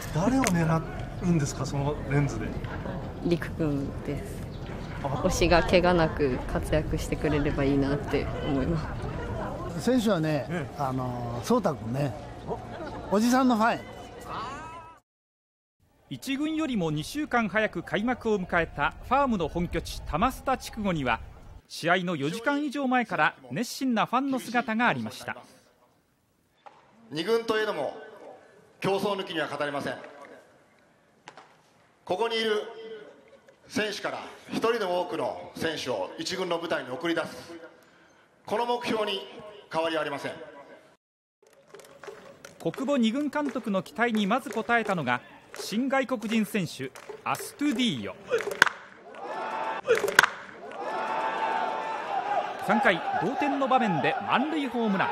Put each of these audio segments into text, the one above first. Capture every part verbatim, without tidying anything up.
誰を狙うんですか、そのレンズで。 陸君です。推しが怪我なく活躍してくれればいいなって思います。 選手はね、あの颯太君ね、おじさんのファン。 一軍よりもにしゅうかん早く開幕を迎えたファームの本拠地玉須田筑後には、試合のよじかん以上前から熱心なファンの姿がありました。 に軍といえども競争抜きには語れません。ここにいる選手から一人でも多くの選手を一軍の舞台に送り出す、この目標に変わりはありません。 小久保二軍監督の期待にまず応えたのが新外国人選手アストゥディーヨ。さんかい同点の場面で満塁ホームラン。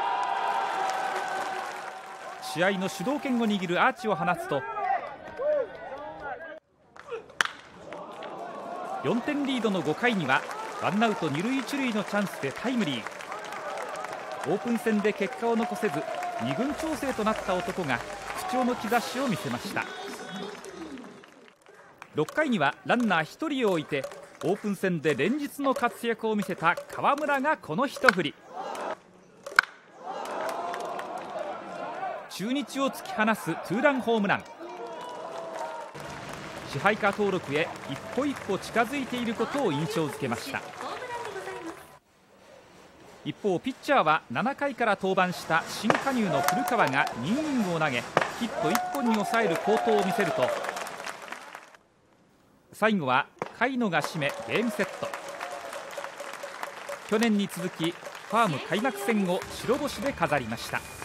試合の主導権を握るアーチを放つと、よんてんリードのごかいにはワンアウト二塁一塁のチャンスでタイムリー。オープン戦で結果を残せずに軍調整となった男が復調の兆しを見せました。ろっかいにはランナーひとりを置いてオープン戦で連日の活躍を見せた川村がこの一振り。中日を突き放すツーランホームラン。支配下登録へ一歩一歩近づいていることを印象づけました。一方ピッチャーはななかいから登板した新加入の古川がにイニングを投げヒットいっぽんに抑える好投を見せると、最後は海野が締めゲームセット。去年に続きファーム開幕戦を白星で飾りました。